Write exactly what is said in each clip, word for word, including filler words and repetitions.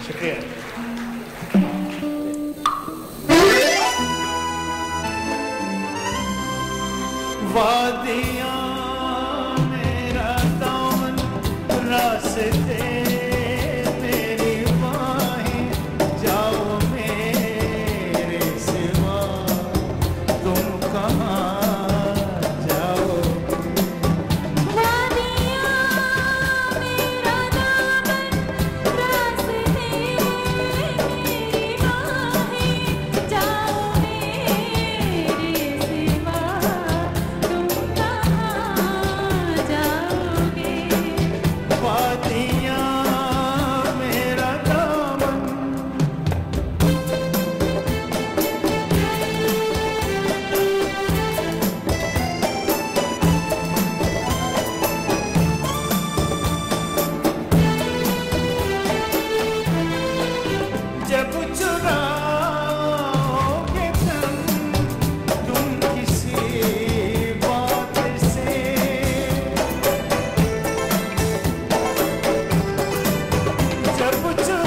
शुक्रिया। वादियाँ मेरा दामन रास्ते मेरी बाहें जाओ मेरे सिवा तुम कहाँ जाओ। वादियाँ मेरा दामन रास्ते मेरी बाहें जाओ मेरे सिवा तुम कहाँ जाओगे। वादियाँ मेरा दामन जब चुराओगे तुम तुम किसी बात से, जब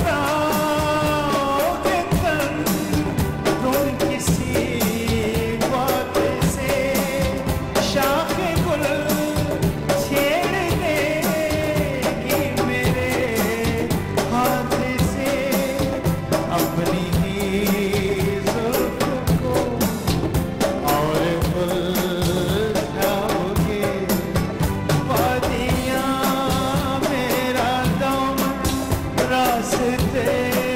चुराओगे तुम तुम किसी बात से, शाखे गुल छेड़ देगी मेरे हाथ से, अपनी ही जुल्फ को और उलझाओगे। वादियाँ मेरा दामन रास्ते